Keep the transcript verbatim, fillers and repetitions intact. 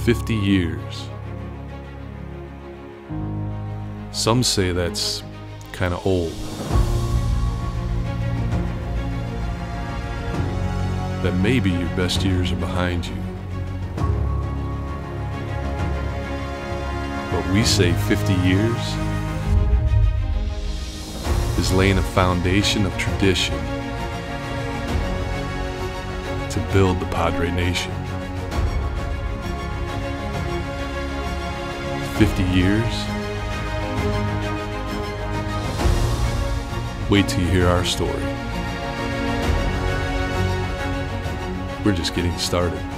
fifty years. Some say that's kind of old. That maybe your best years are behind you. But we say fifty years is laying a foundation of tradition to build the Padre Nation. fifty years? Wait till you hear our story. We're just getting started.